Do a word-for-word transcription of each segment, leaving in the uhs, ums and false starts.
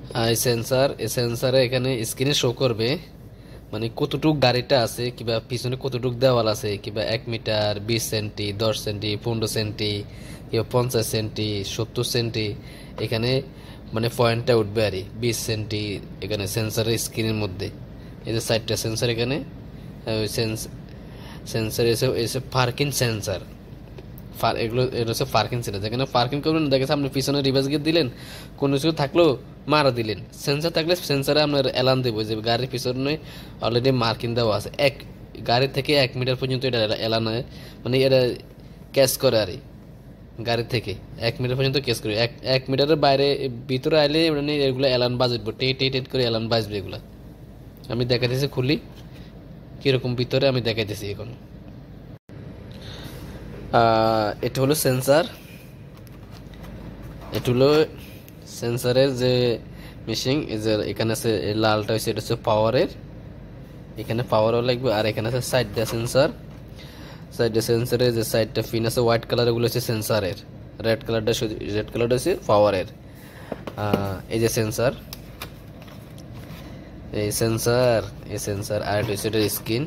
আহ, এই সেন্সার এই সেন্সারে এখানে স্ক্রিনে শো করবে মানে কতটুক গাড়িটা আছে কিংবা পিছনে কতটুক দেওয়াল আছে কিংবা এক মিটার বিশ সেন্টি দশ সেন্টি পনেরো সেন্টি কিংবা পঞ্চাশ সেন্টি সত্তর সেন্টি এখানে মানে পয়েন্টটা উঠবে আর বিশ সেন্টি এখানে সেন্সারের স্ক্রিনের মধ্যে এই যে সাইডটা সেন্সার এখানে সেন্সার এসে এসে পার্কিং সেন্সার এগুলো এটা হচ্ছে পার্কিং সেন্সার যেখানে পার্কিং করবেন দেখেছে আপনি পিছনে রিভার্স গিয়ে দিলেন কোনো কিছু থাকলেও মারা দিলেন সেন্সার থাকলে সেন্সারে আপনার অ্যালার্ম দেবো যে গাড়ির পিছনে অলরেডি মার্কিং দেওয়া আছে এক গাড়ি থেকে এক মিটার পর্যন্ত এটা অ্যালার্ম মানে এটা ক্যাচ করে আর গাড়ি থেকে এক মিটার পর্যন্ত ক্যাচ করে এক এক মিটারের বাইরে ভিতরে আইলে মানে এগুলো অ্যালার্ম বাজবে টে টে টেট করে অ্যালার্ম বাজবে এগুলো আমি দেখাইতেছি খুলি কীরকম ভিতরে আমি দেখাইতেছি এখন এটা হলো সেন্সার এটা হলো সেন্সারের যে মেশিন এই যে এখানে আছে লালটা হচ্ছে এটা হচ্ছে পাওয়ারের এখানে পাওয়ারও লাগবে আর এখানে আছে সাইডটা সেন্সার সাইডে সেন্সারের যে সাইডটা ফিন আছে হোয়াইট কালার এগুলো হচ্ছে সেন্সারের রেড কালারটা রেড কালারটা হচ্ছে পাওয়ারের এই যে সেন্সার এই সেন্সার এই সেন্সার আর এটা হচ্ছে এটার স্ক্রিন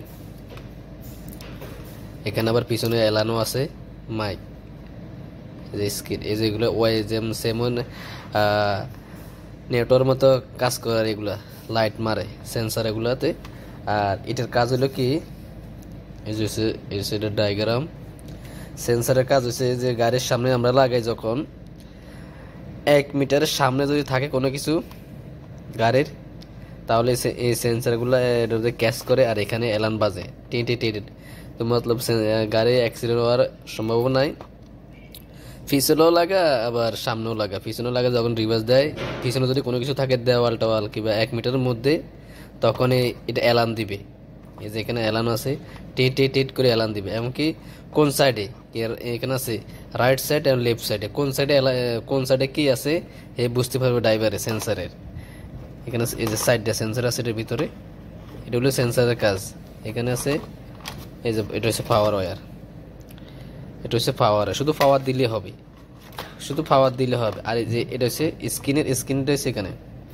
এখানে আবার পিছনে এলানো আছে মাইক যে স্ক্রিন এই যেগুলো ওয়াই যেমন সেমন নেটওয়ার্ক মতো কাজ করে এগুলা লাইট মারে সেন্সার এগুলাতে আর এটার কাজ হলো কি এই যে এই সেটার ডায়াগ্রাম সেন্সারের কাজ হচ্ছে যে গাড়ির সামনে আমরা লাগাই যখন এক মিটারের সামনে যদি থাকে কোনো কিছু গাড়ির তাহলে এই সেন্সারগুলো এটাতে ক্যাচ করে আর এখানে অ্যালার্ম বাজে টি টি টি তো মতলব গাড়ি অ্যাক্সিডেন্ট হওয়ার সম্ভাবনা নাই পিছনেও লাগা আবার সামনেও লাগা পিছনেও লাগা যখন রিভার্স দেয় পিছনে যদি কোনো কিছু থাকে দেওয়াল টাওয়াল কিংবা এক মিটারের মধ্যে তখন এটা অ্যালার্ম দিবে এই যে এখানে অ্যালার্ম আছে টেট টেট টেট করে অ্যালার্ম দিবে এমনকি কোন সাইডে এখানে আছে রাইট সাইড আর লেফট সাইডে কোন সাইডে কোন সাইডে কি আছে এ বুঝতে পারবে ড্রাইভারের সেন্সারের এখানে এই যে সাইডটা সেন্সার আছে এটার ভিতরে এটা হলো সেন্সারের কাজ এখানে আছে এই যে এটা হচ্ছে পাওয়ার ওয়্যার এটা হচ্ছে পাওয়ার শুধু পাওয়ার দিলে হবে শুধু পাওয়ার দিলে হবে আর এই যে এটা হচ্ছে স্ক্রিনের স্ক্রিনটা হচ্ছে এখানে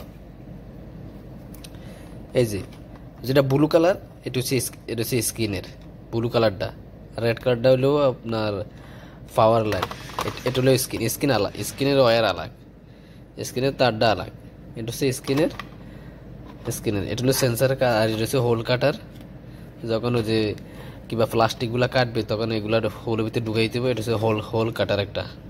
এই যে যেটা ব্লু কালার এটা হচ্ছে এটা হচ্ছে স্ক্রিনের ব্লু কালারটা রেড কালারটা হলো আপনার পাওয়ার লাইন এটা হলো স্ক্রিন স্ক্রিন আলাদা স্ক্রিনের ওয়্যার আলাদা স্ক্রিনের তারটা আলাদা এটা হচ্ছে স্ক্রিনের স্ক্রিনের এটা হলো সেন্সার আর এটা হচ্ছে হোল কাটার যখন ওই যে কিংবা প্লাস্টিকগুলো কাটবে তখন এগুলো হোলের ভিতরে ঢুকাই দেবে এটা হচ্ছে হোল হোল কাটার একটা